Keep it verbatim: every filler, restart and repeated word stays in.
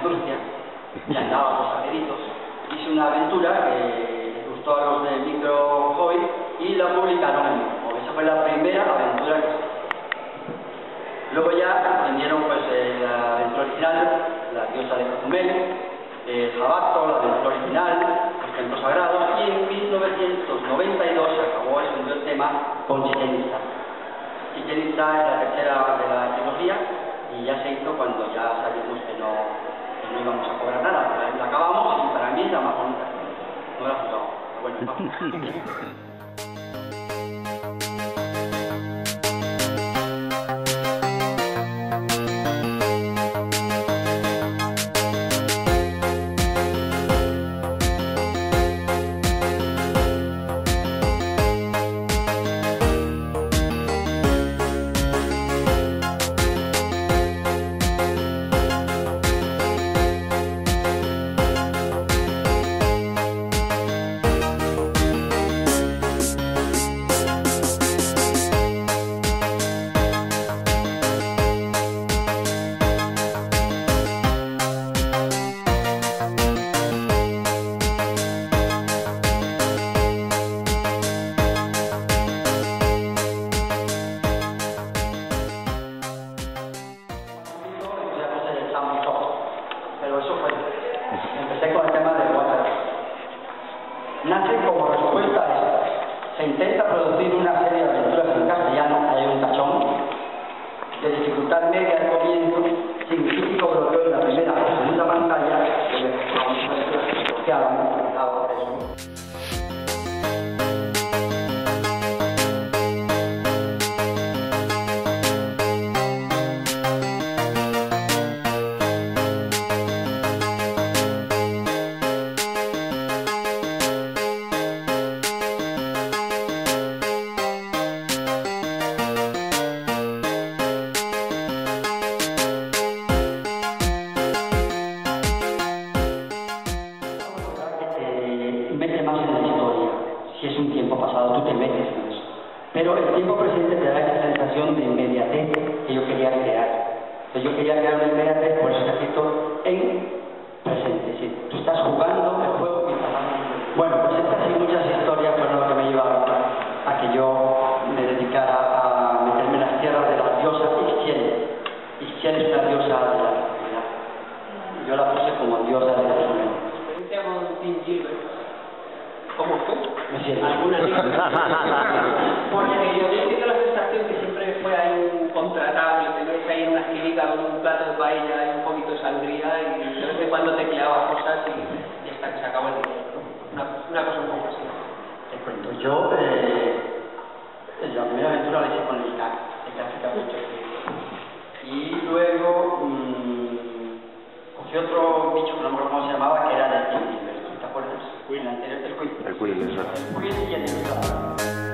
Turcia, y andaba por satelitos. Hice una aventura que les gustó a los de Micro Hobby y la publicaron en Micro. Esa fue la primera aventura que hice. Luego ya aprendieron pues, eh, la aventura original, la diosa de Cozumel, eh, Jabato, la aventura original, los templos sagrados, y en mil novecientos noventa y dos acabó el tema con Chichén Itzá. Chichén Itzá es la tercera de la trilogía y ya se hizo cuando ya sabíamos que no, que no íbamos a cobrar nada. La, la acabamos y para mí es la más bonita. No la he jugado, pero bueno, vamos. Pero eso fue. Empecé con el tema de WhatsApp. Nace como respuesta a esto. Se intenta producir una serie de aventuras en castellano, hay un tachón, de dificultad media al comienzo, significativo bloqueo en la primera o segunda pantalla, que me bloqueaban, bloqueaban eso. Mete más en la historia. Si es un tiempo pasado, tú te metes en eso. Pero el tiempo presente te da esa sensación de inmediatez que yo quería crear. Entonces yo quería crear una inmediatez, por eso está escrito en presente. Es decir, tú estás jugando el juego que estás haciendo. Bueno, pues estas y muchas historias fueron lo que me llevaron a que yo me dedicara a meterme en las tierras de la diosa Ixchel. Ixchel es la diosa de la fertilidad. Yo la puse como diosa de la fertilidad. Experiencia con Tim Gilbert. ¿Cómo fue? Me siento. ¿Alguna Porque yo tengo la sensación que siempre fue ahí un contratado, lo tenéis ahí en una esquinita con un plato de paella y un poquito de sangría y de vez en cuando tecleaba cosas y, y hasta que se acabó el dinero, ¿no? Una, una cosa un poco así. Te cuento, yo eh, la primera aventura la hice con el I C A C, el África mucho. Y luego mmm, cogí otro bicho que no me acuerdo cómo se llamaba, que era de Tim Gilbert, ¿te acuerdas? El anterior, el Quill. El Quill, exacto. El Quill y el Quill.